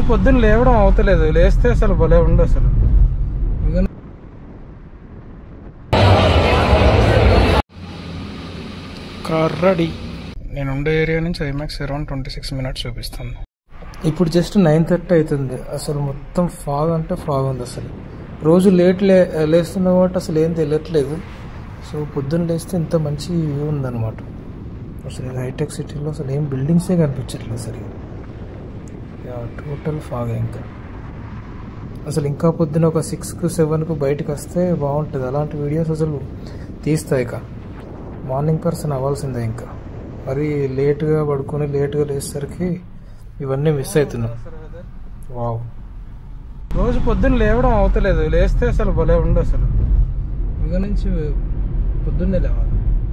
పొద్దున్న లేవడం అవుతలేదు, లేస్తే అసలు భలే ఉండు అసలు. Car ready. నేను ఉండే ఏరియా నుంచి ఐమాక్స్ అరౌండ్ 26 minutes చూపిస్తుంది. ఇప్పుడు జస్ట్ 9:30 అవుతుంది. అసలు మొత్తం ఫాగ్ అంటే ఫాగ్ ఉంది. అసలు రోజు లేస్తున్నా కాబట్టి అసలు ఏం తెలియట్లేదు. సో పొద్దున్న లేస్తే ఇంత మంచి వ్యూ ఉందన్నమాట. అసలు హైటెక్ సిటీలో అసలు ఏం బిల్డింగ్సే కనిపించట్లేదు సరిగా. Total fog. ఇంకా పొద్దున్న ఒక 6కు 7కు బయటకు వస్తే బాగుంటుంది. అలాంటి వీడియోస్ అసలు తీస్తాయి. మార్నింగ్ పర్సన్ అవ్వాల్సిందే. ఇంకా మరి లేట్గా పడుకొని లేట్గా లేచేసరికి ఇవన్నీ మిస్ అవుతున్నాం. వావ్, రోజు పొద్దున్న లేవడం అవుతలేదు, లేస్తే అసలు భలే ఉండు అసలు. ఇక నుంచి పొద్దున్నే లేవాలి.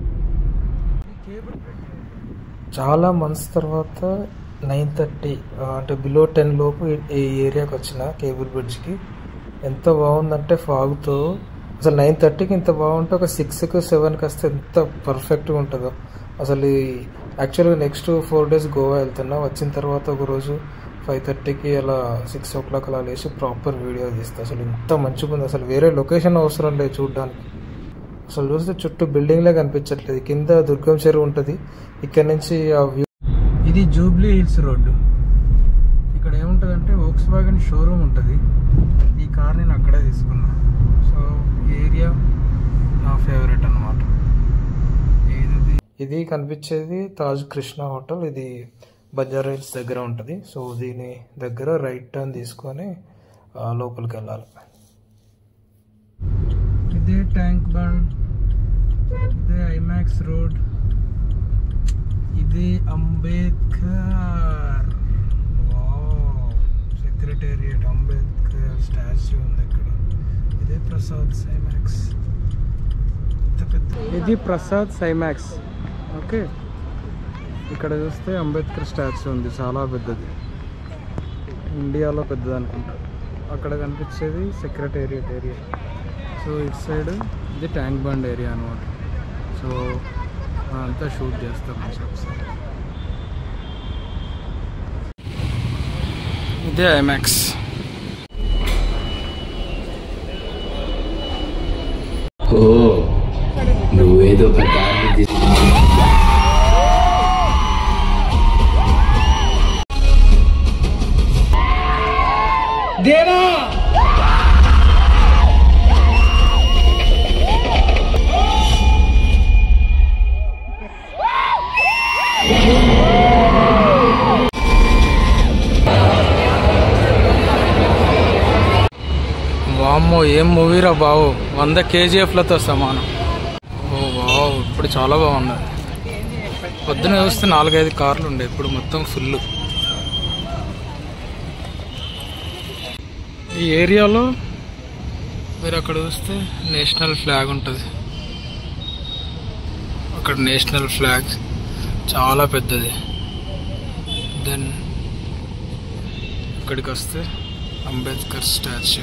చాలా మంత్స్ తర్వాత 9:30 అంటే బిలో 10 లోపు ఈ ఏరియాకి వచ్చిన కేబుల్ బ్రిడ్జ్కి. ఎంత బాగుందంటే ఫాగ్తో అసలు 9:30కి ఇంత బాగుంటే ఒక 6కు 7కి వస్తే ఎంత పర్ఫెక్ట్గా ఉంటుందో అసలు. యాక్చువల్గా నెక్స్ట్ 4 days గోవా వెళ్తున్నా. వచ్చిన తర్వాత ఒకరోజు 5:30కి అలా 6 o'clock అలా లేచి ప్రాపర్ వీడియో తీస్తా. అసలు ఇంత మంచిగా ఉంది. అసలు వేరే లొకేషన్ అవసరం లేదు చూడడానికి. అసలు చూస్తే చుట్టూ బిల్డింగ్లే కనిపించట్లేదు. కింద దుర్గం చెరువు ఉంటుంది. ఇక్కడ నుంచి ఆ వ్యూ. ఇది జూబ్లీ హిల్స్ రోడ్డు. ఇక్కడ ఏముంటుందంటే వోక్స్వాగన్ షోరూమ్ ఉంటుంది. ఈ కార్ నేను అక్కడే తీసుకున్నా. సో ఏరియా నా ఫేవరెట్ అన్నమాట. ఇది కనిపించేది తాజ్ కృష్ణ హోటల్. ఇది బంజారా హిల్స్ దగ్గర ఉంటుంది. సో దీని దగ్గర రైట్ టర్న్ తీసుకొని లోపలికి వెళ్ళాలి. ఇదే ట్యాంక్ బండ్, ఇదే ఐమాక్స్ రోడ్, ఇది అంబేద్కర్ సెక్రటేరియట్, అంబేద్కర్ స్టాచ్యూ ఉంది ఇక్కడ. ఇదే ప్రసాద్ ఐమాక్స్. ఇది ప్రసాద్ ఐమాక్స్. ఓకే, ఇక్కడ చూస్తే అంబేద్కర్ స్టాచ్యూ ఉంది, చాలా పెద్దది, ఇండియాలో పెద్దది అనుకుంటా. అక్కడ కనిపించేది సెక్రటేరియట్ ఏరియా. సో ఇటు సైడ్ ఇది ట్యాంక్ బండ్ ఏరియా అనమాట. సో అంతా షూట్ చేస్తాం ఒకసారి. ఇదే ఐమాక్స్. నువ్వేదో పెద్ద దేనా వామ్మో, ఏం మూవీరా బావు. 100 KGFలతో సమానం. ఓ వావ్, ఇప్పుడు చాలా బాగుంది. పొద్దున చూస్తే 4-5 కార్లు ఉండే, ఇప్పుడు మొత్తం ఫుల్. ఈ ఏరియాలో మీరు అక్కడ చూస్తే నేషనల్ ఫ్లాగ్ ఉంటుంది. అక్కడ నేషనల్ ఫ్లాగ్ చాలా పెద్దది. దెన్ ఇక్కడికి వస్తే Ambedkar statue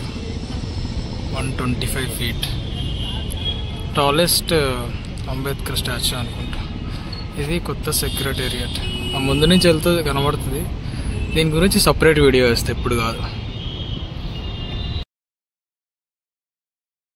125 feet, tallest Ambedkar statue అనుకుంటా. ఇది కొత్త సెక్రటేరియట్. ముందు నుంచి వెళ్తే కనబడుతుంది. దీని గురించి సపరేట్ వీడియో వేస్తే ఇప్పుడు కాదు.